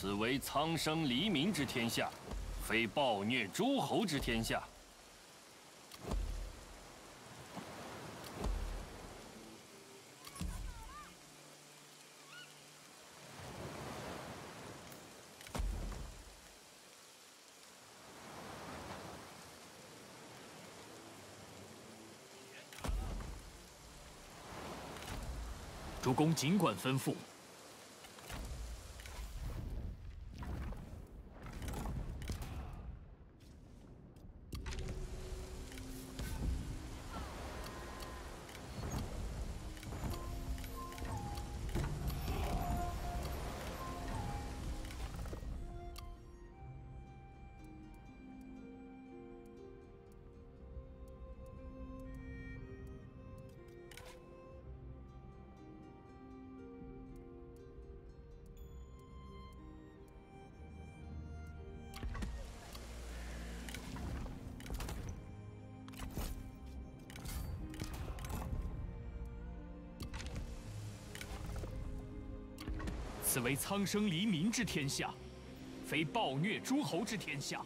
此为苍生黎民之天下，非暴虐诸侯之天下。 主公尽管吩咐。 此为苍生黎民之天下，非暴虐诸侯之天下。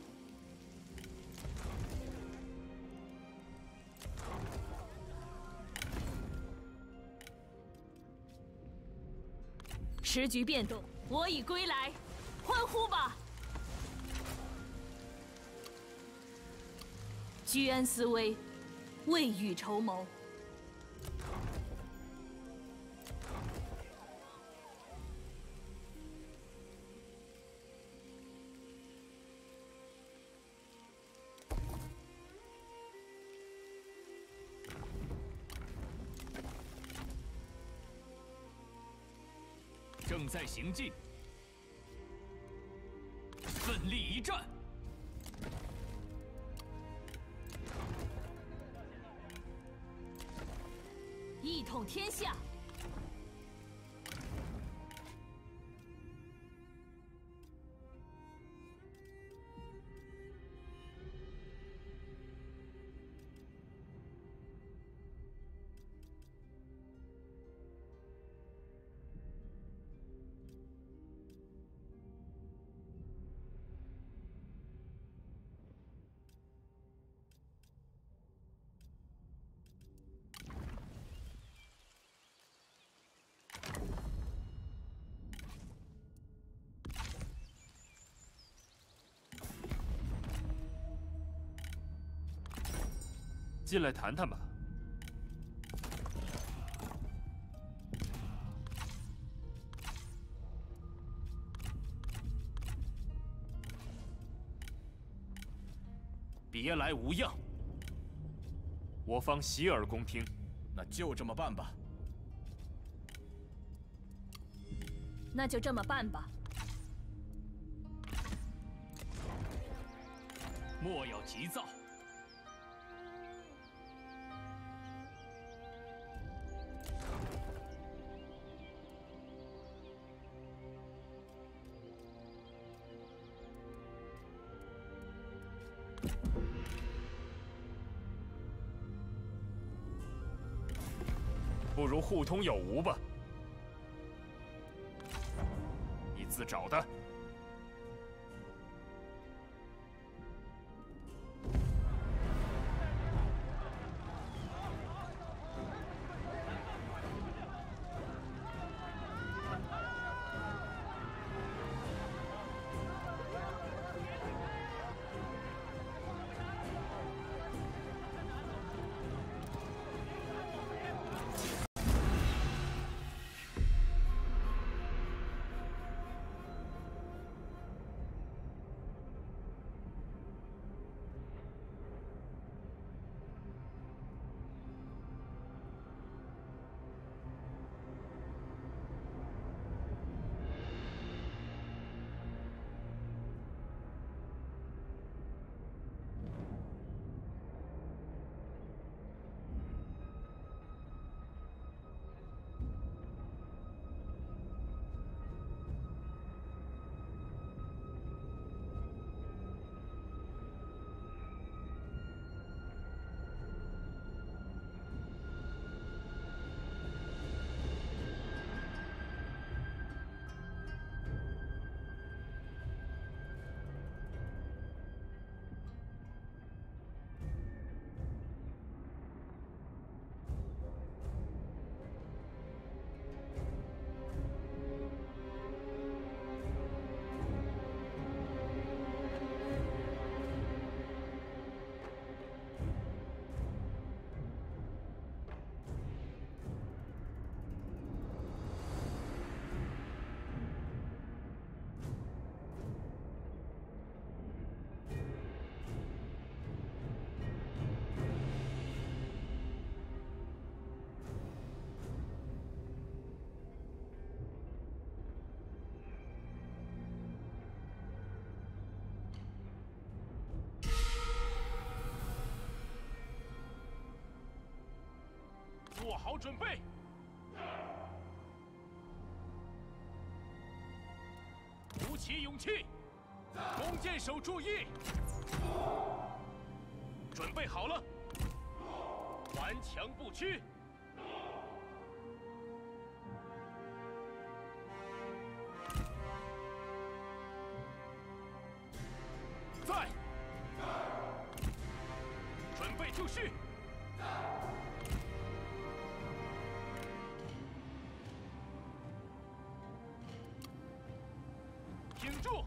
时局变动，我已归来，欢呼吧！居安思危，未雨绸缪。 正在行进，奋力一战， 一统天下。 进来谈谈吧。别来无恙，我方洗耳恭听。 那就这么办吧。 那就这么办吧。 莫要急躁。 不如互通有无吧。你自找的。 好准备。鼓起勇气，弓箭手注意，准备好了，顽强不屈。在，准备就绪。挺住！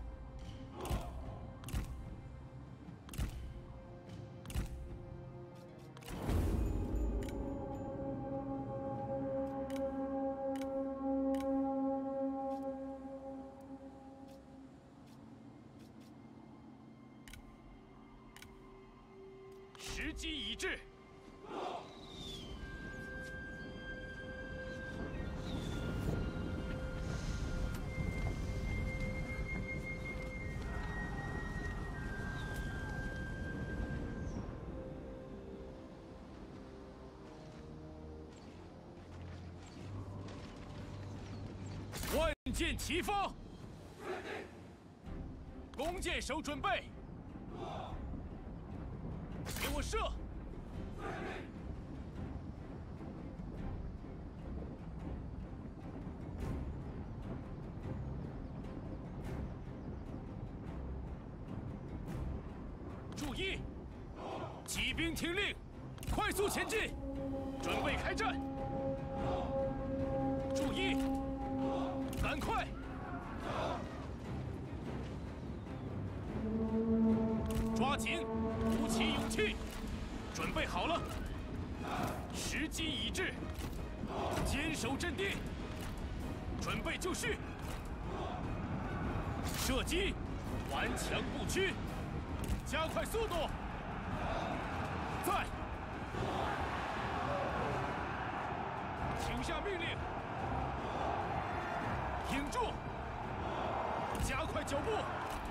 时机已至。万箭齐发，弓箭手准备，给我射！注意，骑兵听令，快速前进，准备开战！注意！赶快！抓紧，鼓起勇气，准备好了，时机已至，坚守阵地，准备就绪，射击，顽强不屈，加快速度，在，请下命令。挺住！加快脚步！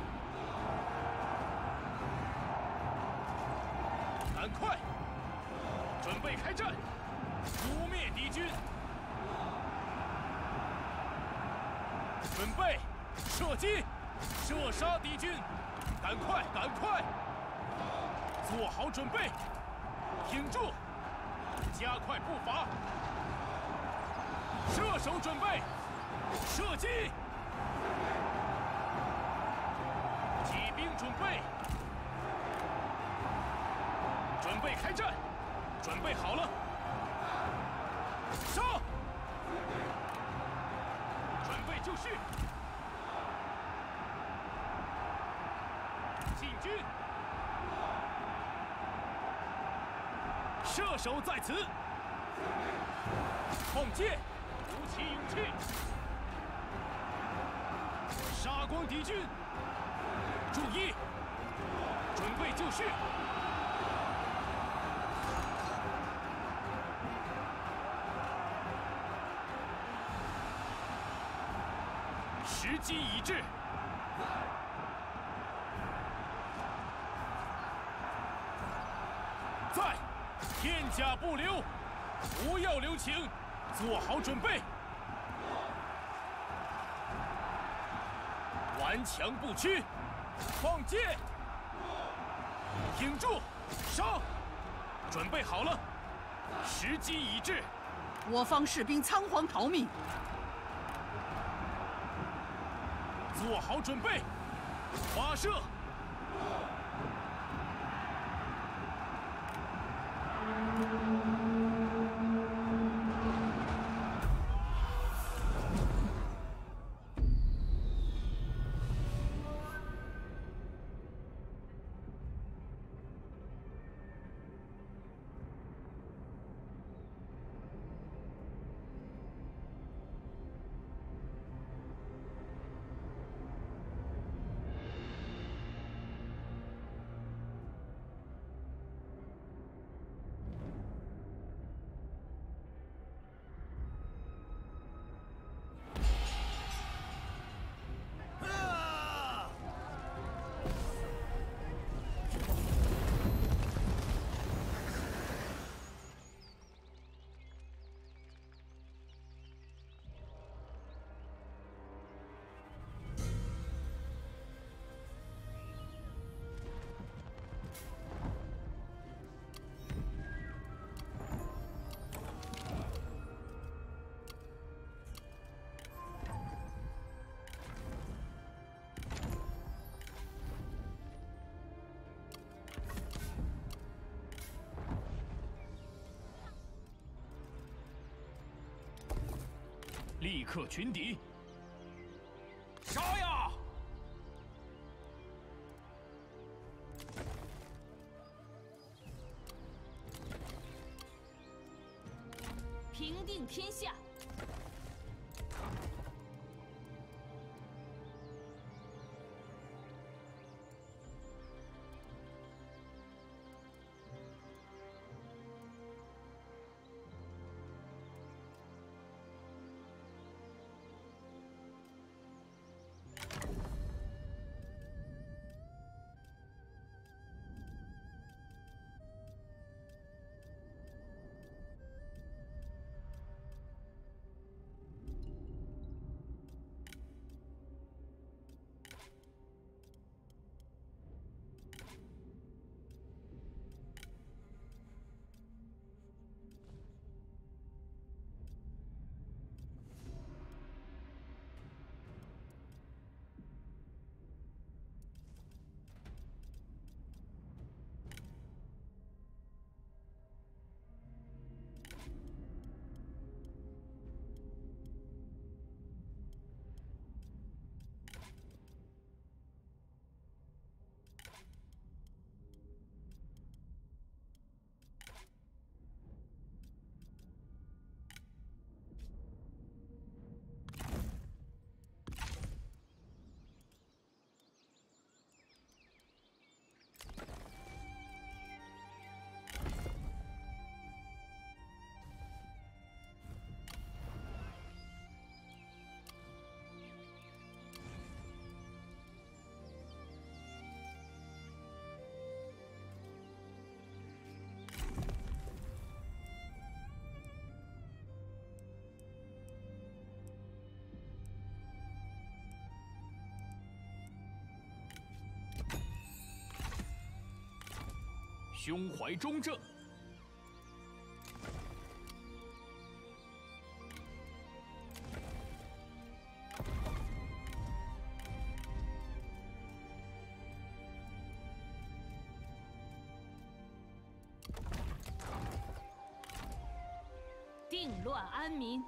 赶快！准备开战！扑灭敌军！准备射击！射杀敌军！赶快！赶快！做好准备！挺住！加快步伐！射手准备！射击！骑兵准备！准备开战！准备好了！杀！准备就绪！进军！射手在此！放箭！鼓起勇气！杀光敌军！注意，准备就绪！时机已至，在，片甲不留，不要留情，做好准备。顽强不屈，放箭，挺住，杀！准备好了，时机已至。 我方士兵仓皇逃命， 做好准备，发射！ 立刻群敌！ 杀呀！ 平定天下。 胸怀中正， 定乱安民。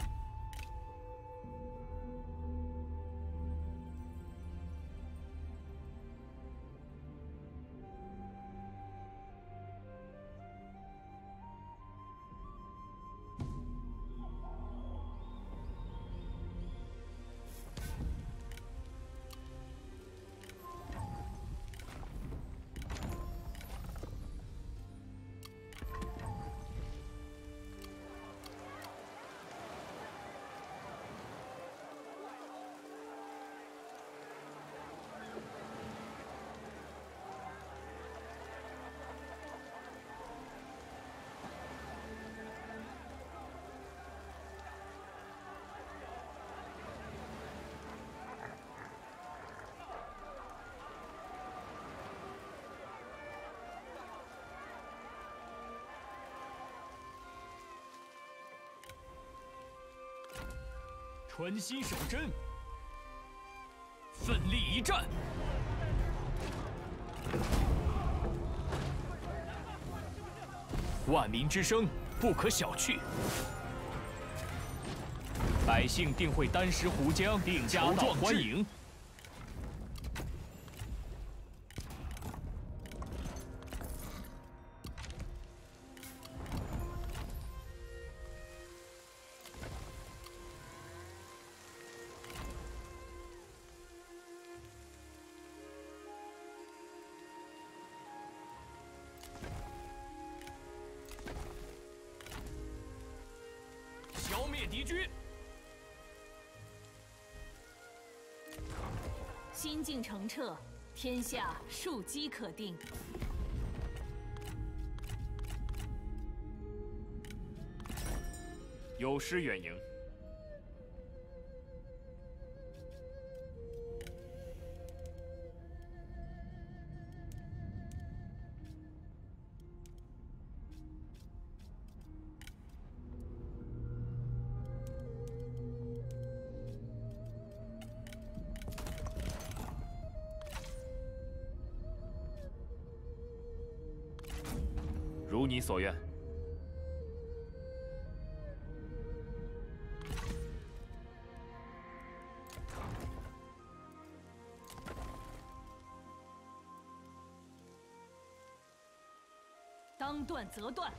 专心守贞，奋力一战。万民之声不可小觑，百姓定会丹石湖江，家道欢迎。 消灭敌军， 心境澄澈，天下庶几可定。 有失远迎。如你所愿。 当断则断。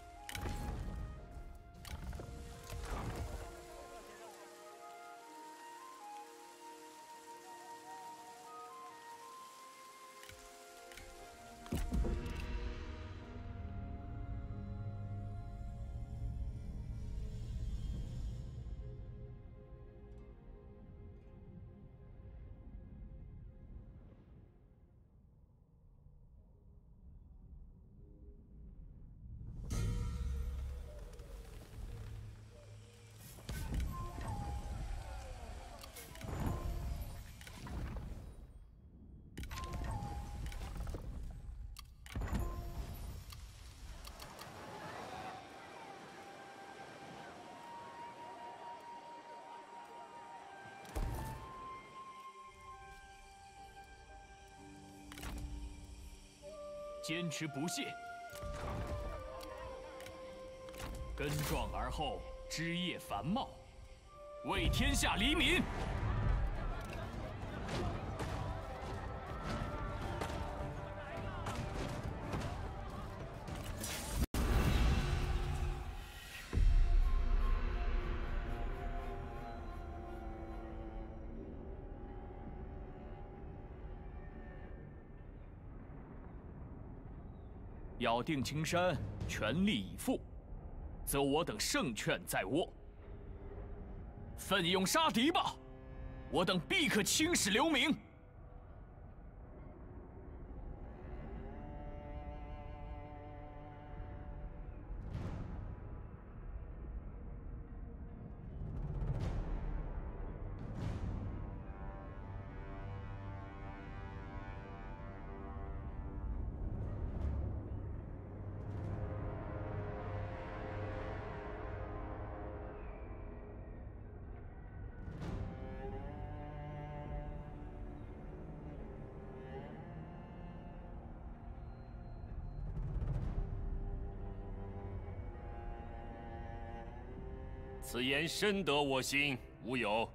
坚持不懈，根壮而后枝叶繁茂，为天下黎民。咬定青山，全力以赴，则我等胜券在握。奋勇杀敌吧，我等必可青史留名。 此言深得我心，无有。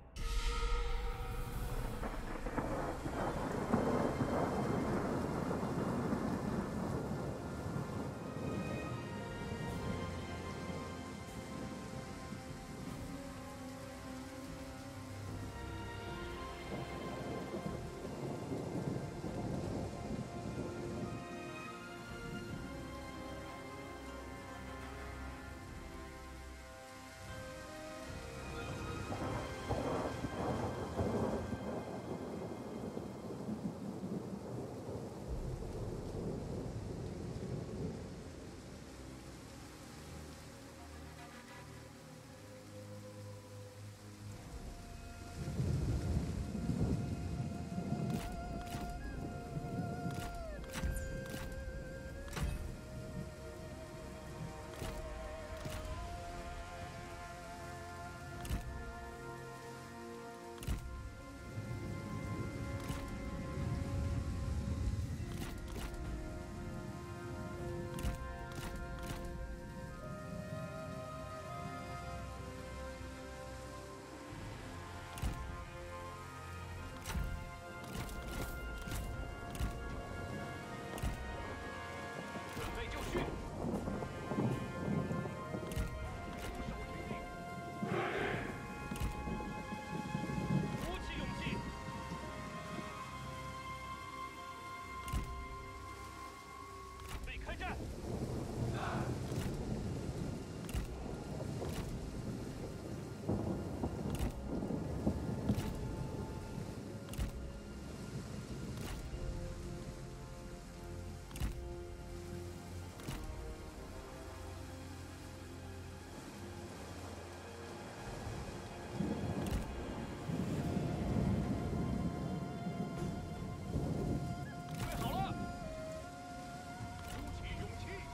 好了，鼓起勇气。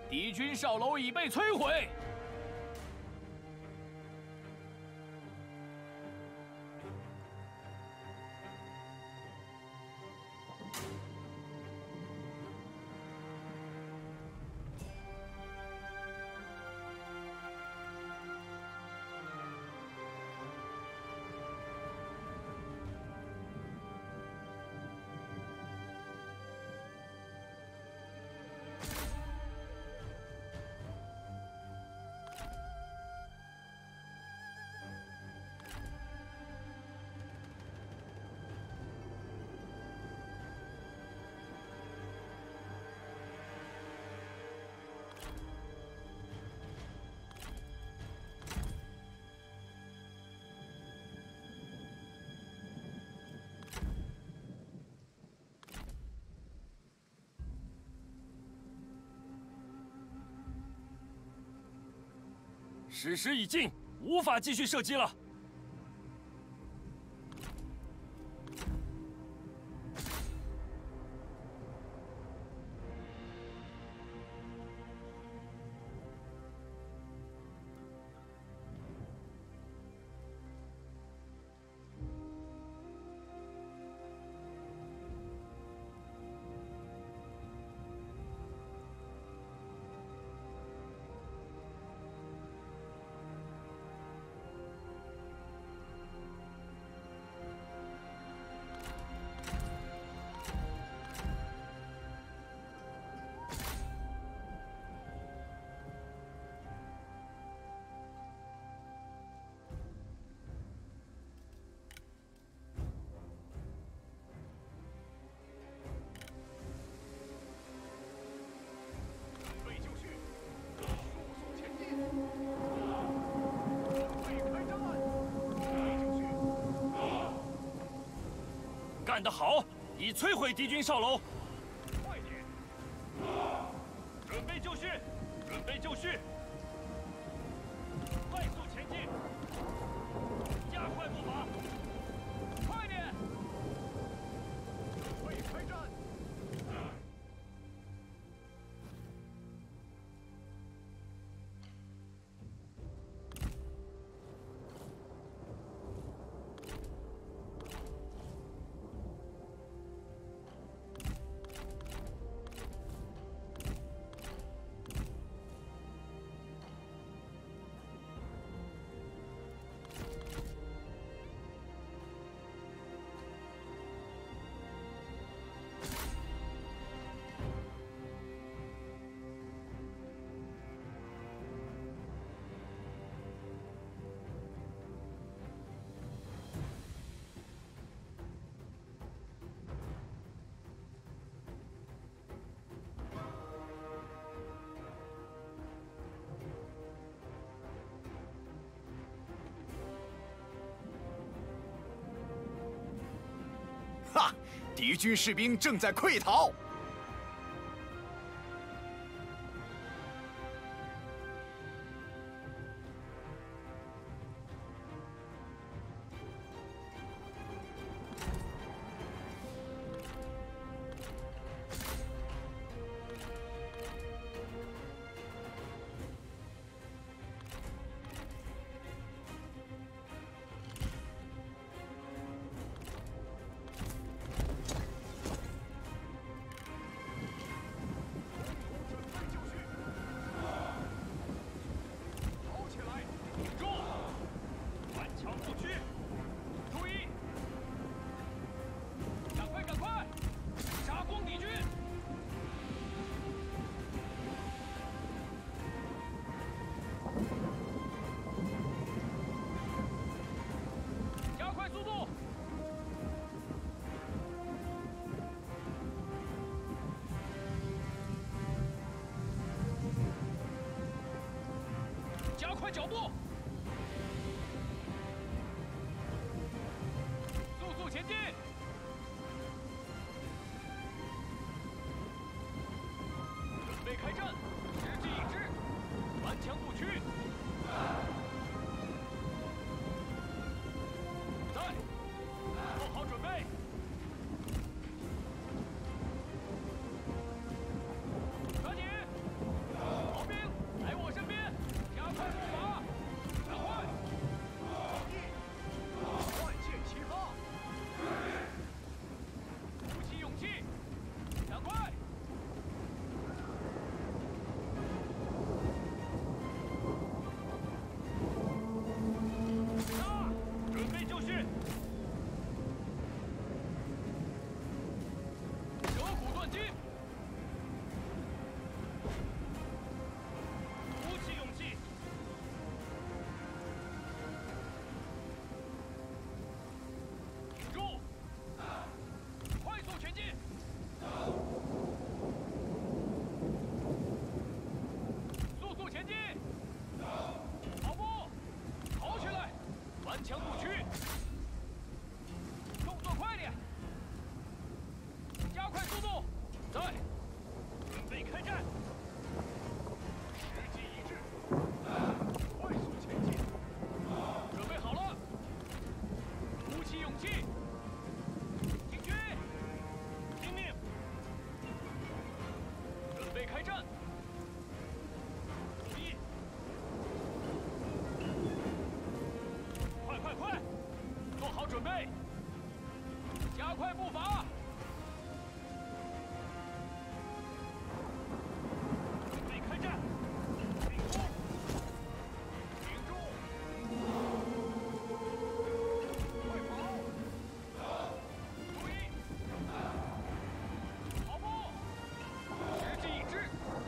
敌军哨楼已被摧毁。 时时已尽，无法继续射击了。干得好！已摧毁敌军哨楼。 快点！准备就绪，准备就绪！快速前进！加快步伐！快点！准备开战！ 哈！敌军士兵正在溃逃。 加快脚步， 速速前进！准备开战，时机已至，顽强不屈。在，做好准备。抓紧！ 准备，加快步伐。准备开战，进攻，挺住，快跑！注意，跑步，时机已至。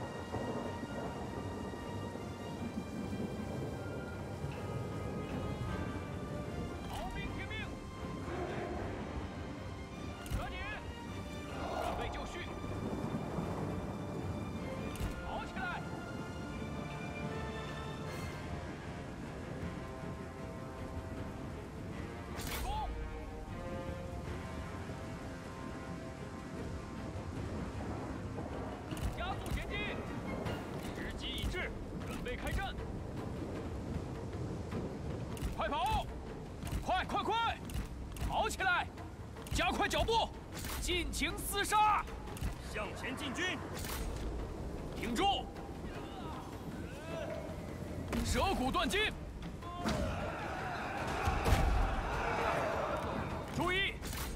开战！快跑！快！跑起来！加快脚步，尽情厮杀！ 向前进军！ 挺住！折骨断筋！注意！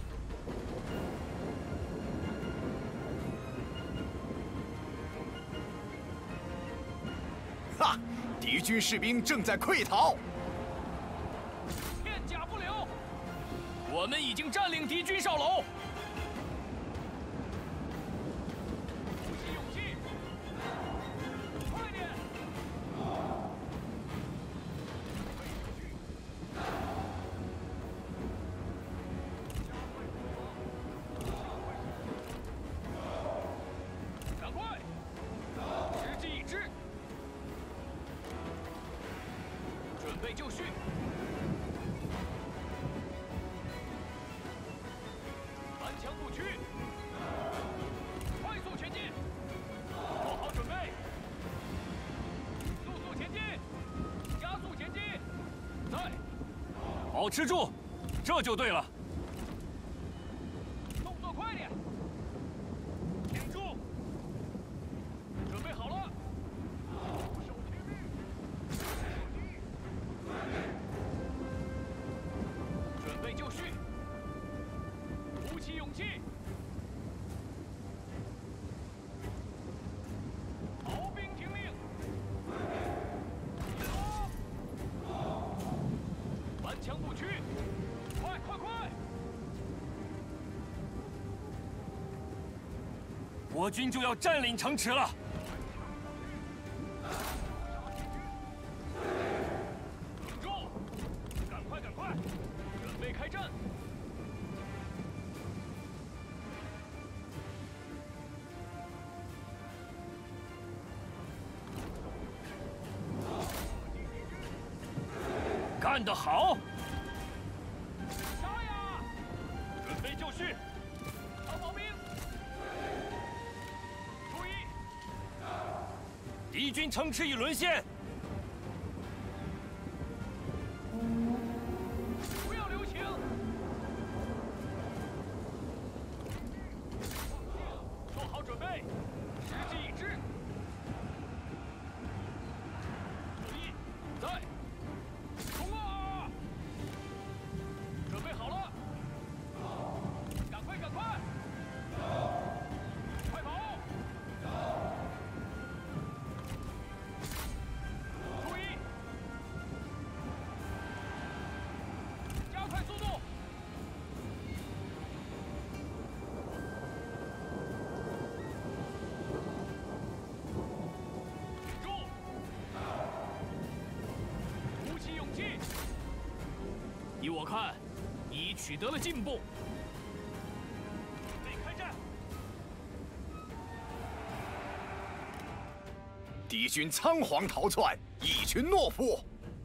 哈！敌军士兵正在溃逃， 片甲不留。我们已经占领敌军哨楼。鼓起勇气，快点！赶快！时机已至。 准备就绪，顽强不屈，快速前进，做好准备，速速前进，加速前进，在， 保持住，这就对了。 动作快点，挺住，准备好了。 准备就绪，鼓起勇气，逃兵听命，顽强不屈，快！ 国军就要占领城池了。 挺住！赶快！准备开战！ 干得好！ 杀呀！准备就绪，逃跑兵！注意！ 敌军城池已沦陷。 不要留情！做好准备，时机已至。注意，在，冲啊！准备好了，赶快！快跑！注意！ 加快速度！挺住！鼓起勇气！依我看，你取得了进步。准备开战！ 敌军仓皇逃窜，一群懦夫。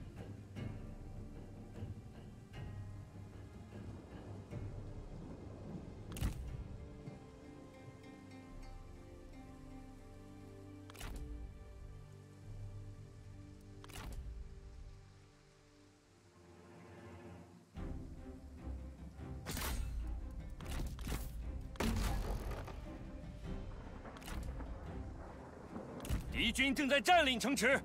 敌军正在占领城池。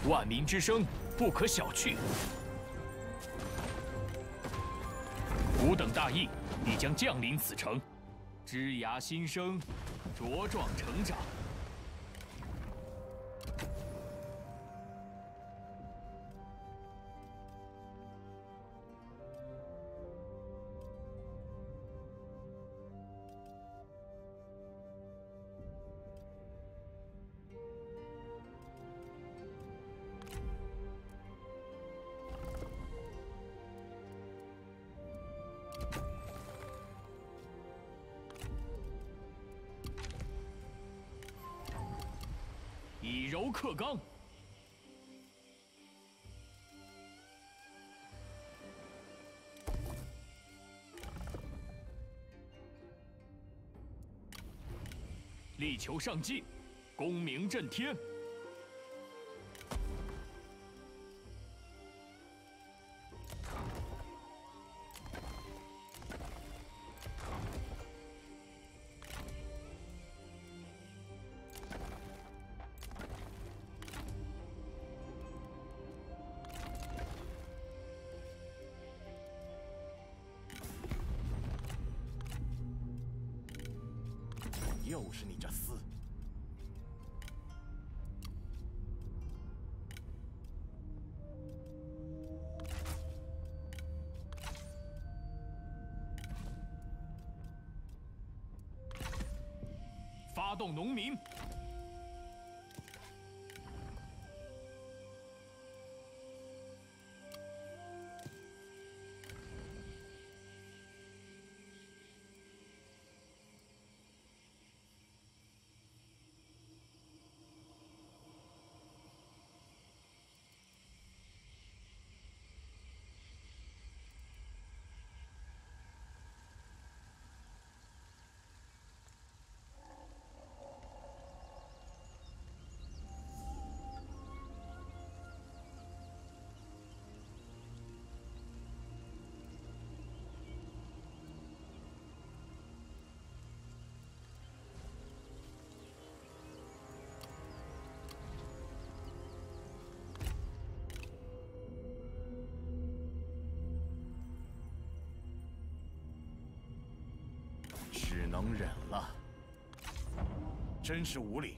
万民之声不可小觑。吾等大义必将降临此城，枝芽新生，茁壮成长。以柔克刚，力求上进，功名震天。 又是你这厮！ 发动农民！ 只能忍了，真是无理。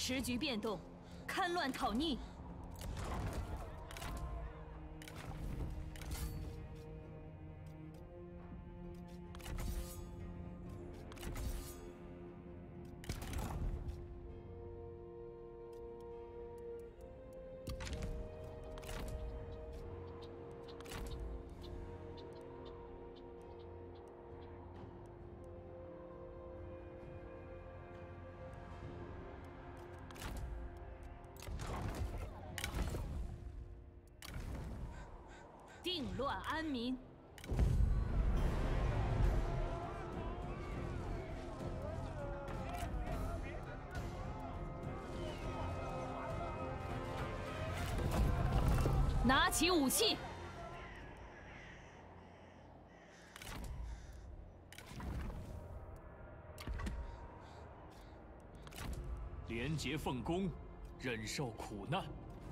时局变动，戡乱讨逆。定乱安民。拿起武器。 廉洁奉公，忍受苦难。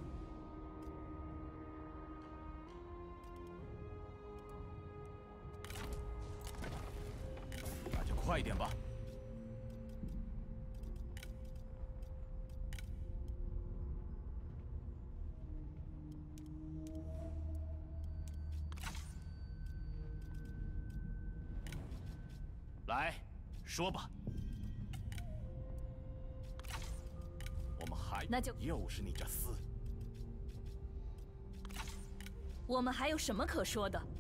快一点吧！ 来，说吧。 我们还那就又是你这厮！ 我们还有什么可说的？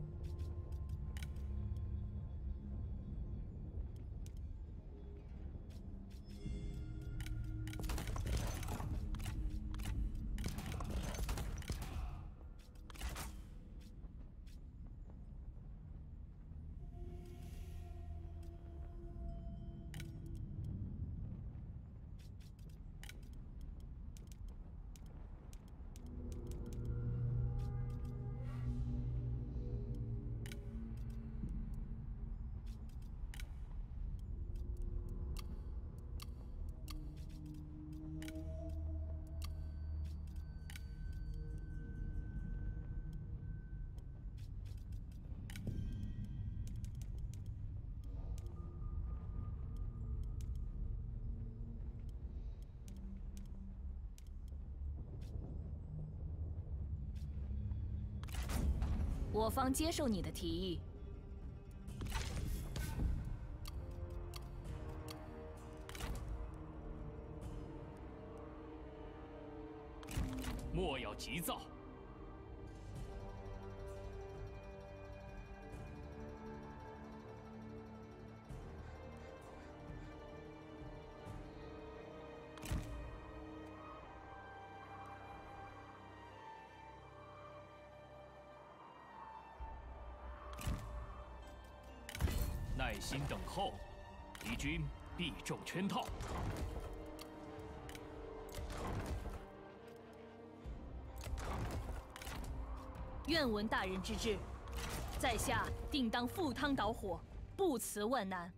我方接受你的提议。 莫要急躁。耐心等候，敌军必中圈套。 愿闻大人之志，在下定当赴汤蹈火，不辞万难。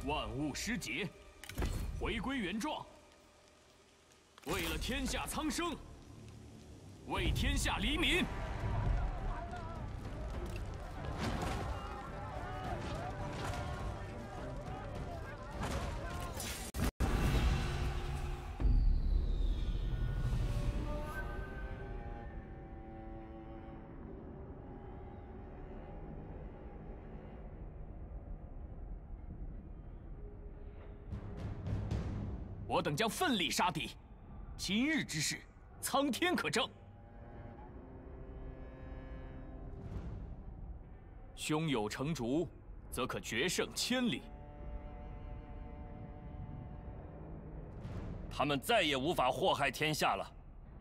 万物失节，回归原状。为了天下苍生，为天下黎民。 我等将奋力杀敌，今日之事，苍天可证。胸有成竹，则可决胜千里。 他们再也无法祸害天下了。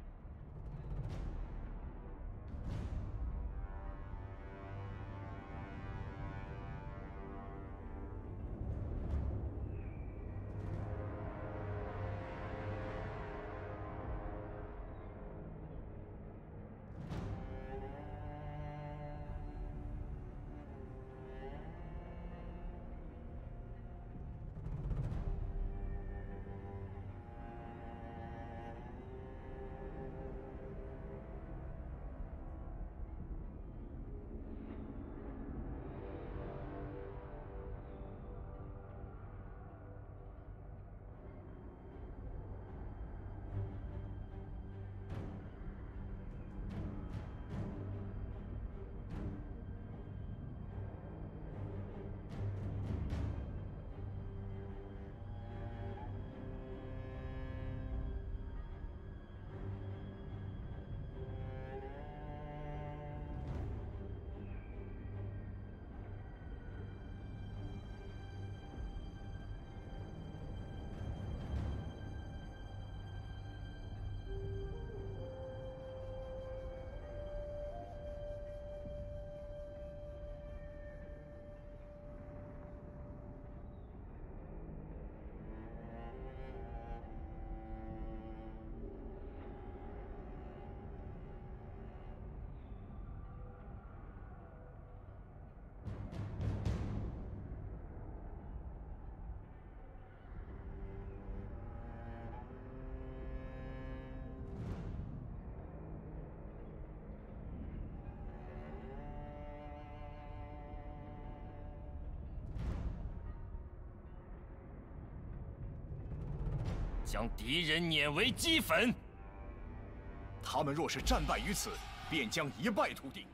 将敌人碾为齑粉。 他们若是战败于此，便将一败涂地。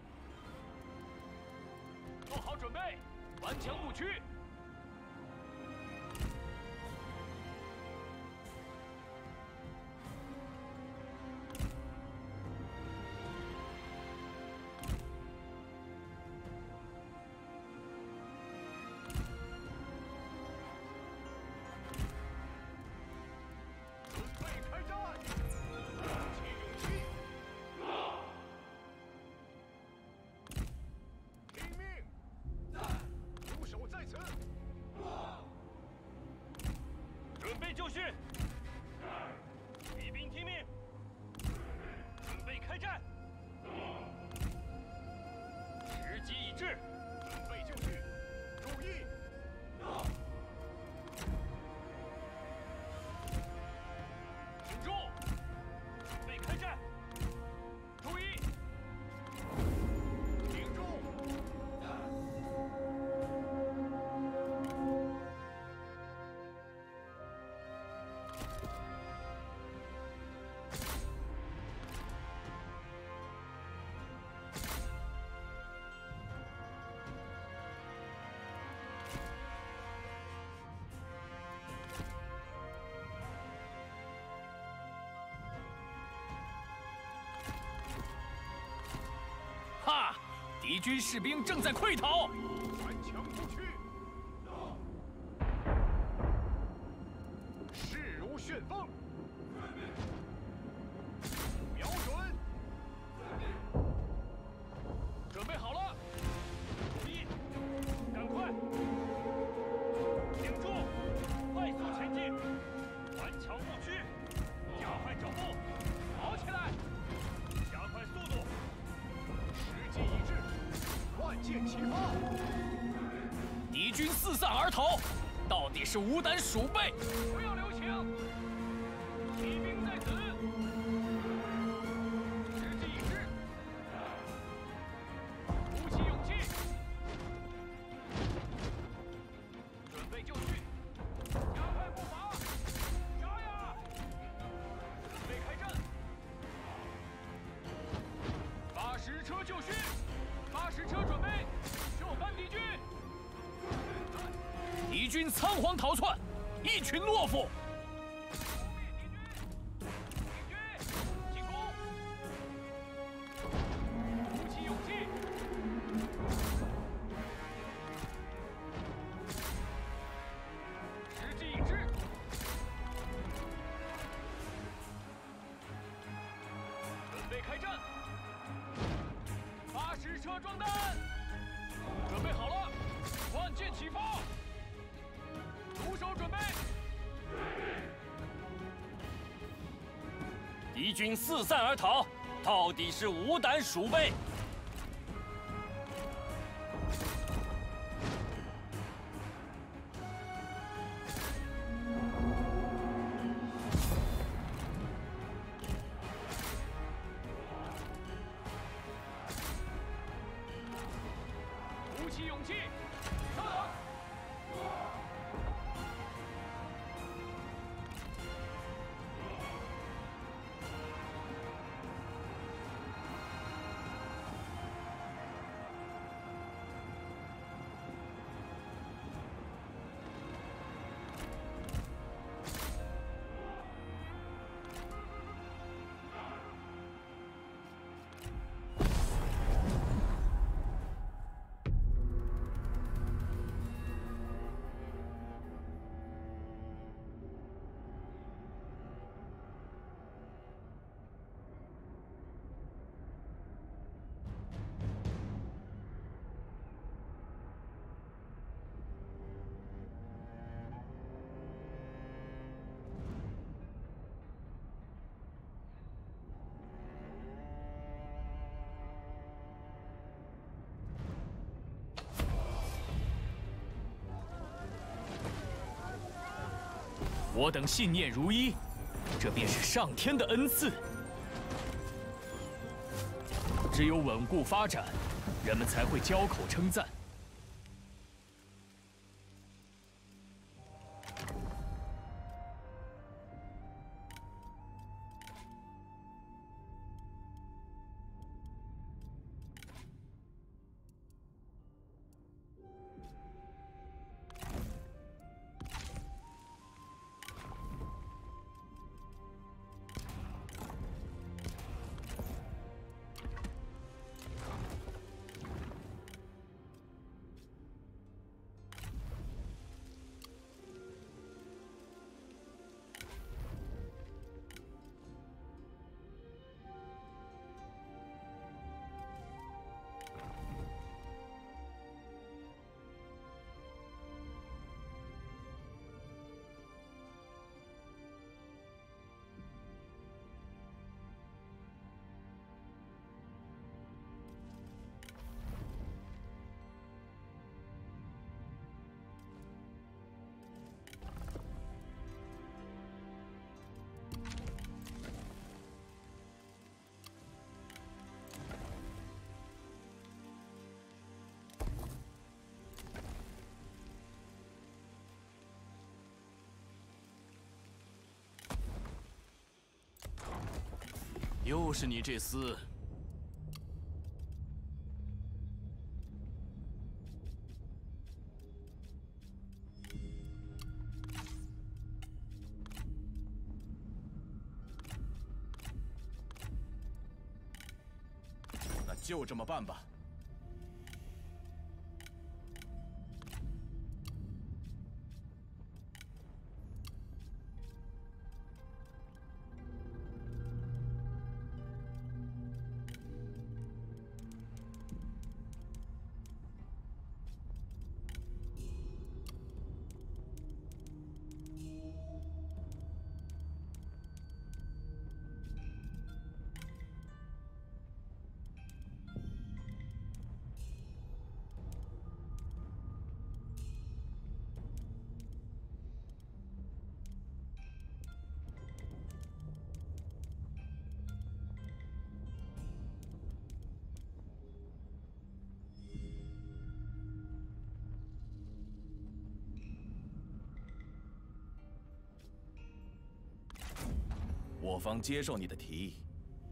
做好准备，顽强不屈。 就绪，骑兵听命，准备开战。时机已至， 准备就绪，注意！ 挺住，准备开战。注意！ 挺住！ 哈！敌军士兵正在溃逃。 顽强不屈，势如旋风。瞄准， 准备好了，注意，赶快，挺住，快速前进，顽强不屈，加快脚步，跑起来，加快速度。 时机已至，万箭齐发。 敌军四散而逃， 到底是无胆鼠辈！ 不要留情，骑兵在此，时机已至，鼓起勇气，准备就绪，加快步伐，杀呀！准备开战，把矢车就绪，把矢车准备，就翻敌军。 敌军仓皇逃窜，一群懦夫！ 敌军进攻！鼓起勇气！时机已至，准备开战！把矢车装弹，准备好了，万箭齐发！ 徒手准备！ 敌军四散而逃，到底是无胆鼠辈！ 鼓起勇气，稍等。 我等信念如一，这便是上天的恩赐。只有稳固发展，人们才会交口称赞。 又是你这厮！ 那就这么办吧。 我方接受你的提议。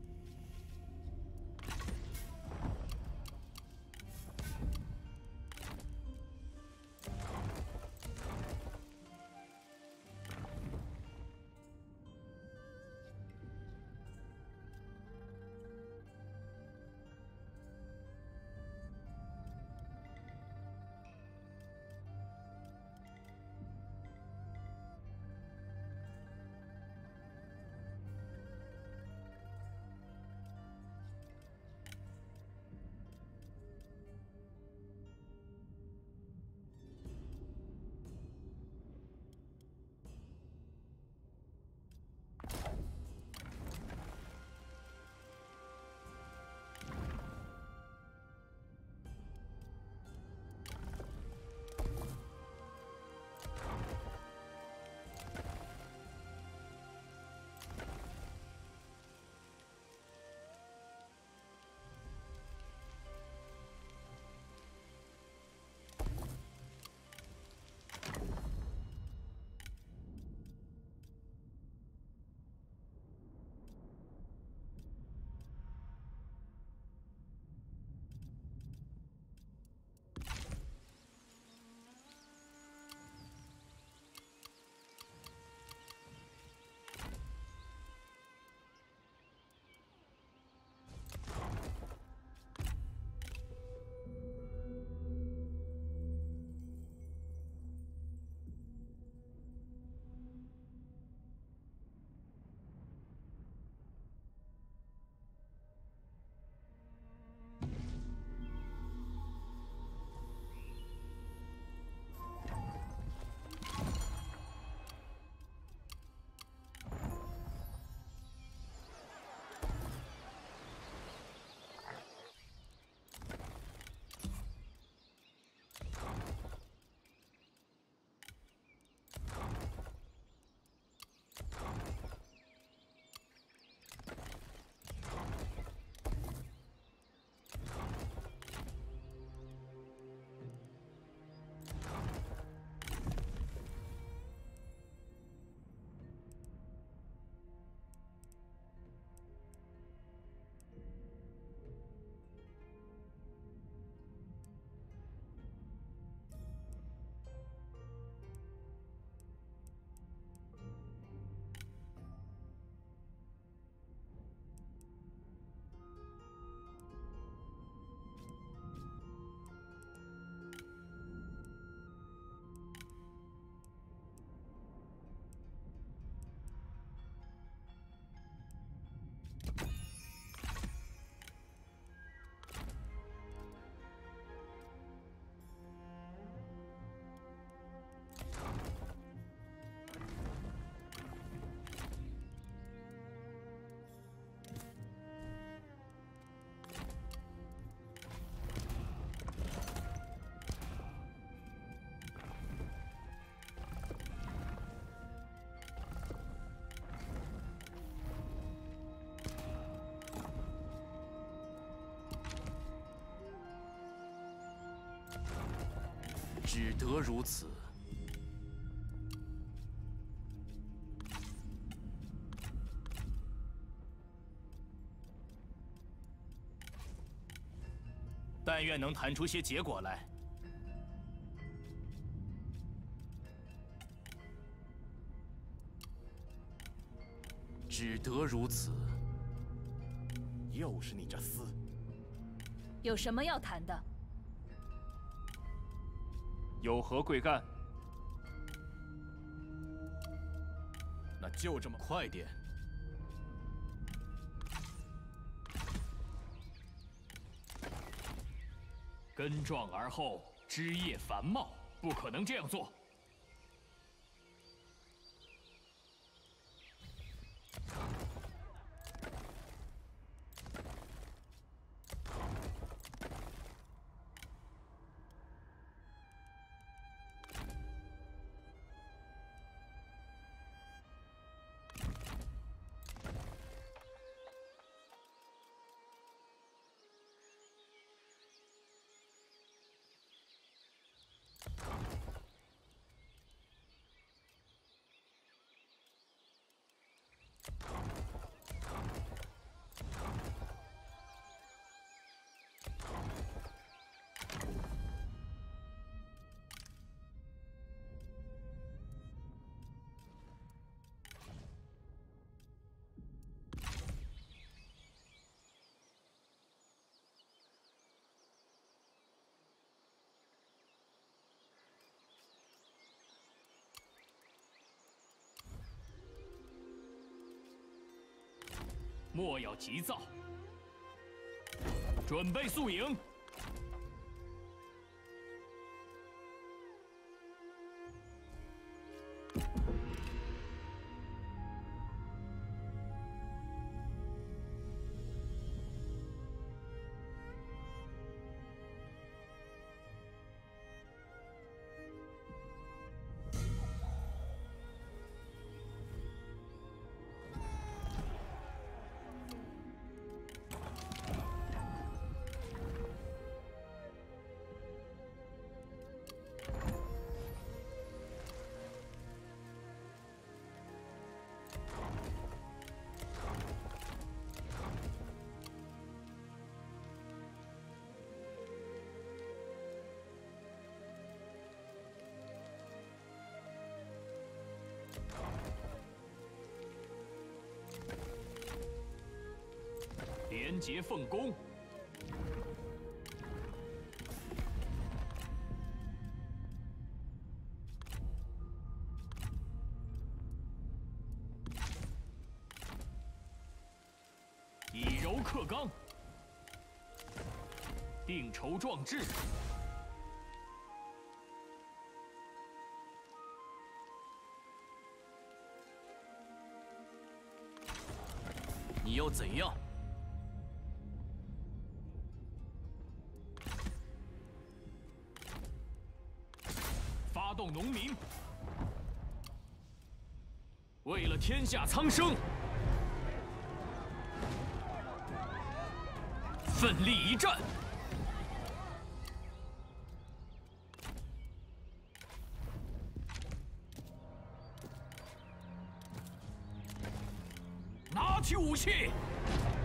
只得如此。但愿能谈出些结果来。只得如此。 又是你这厮！ 有什么要谈的？ 有何贵干？ 那就这么快点。 根壮而后，枝叶繁茂，不可能这样做。 莫要急躁，准备宿营。廉洁奉公。以柔克刚，定筹壮志。 你要怎样？ 发动农民，为了天下苍生，奋力一战。拿起武器！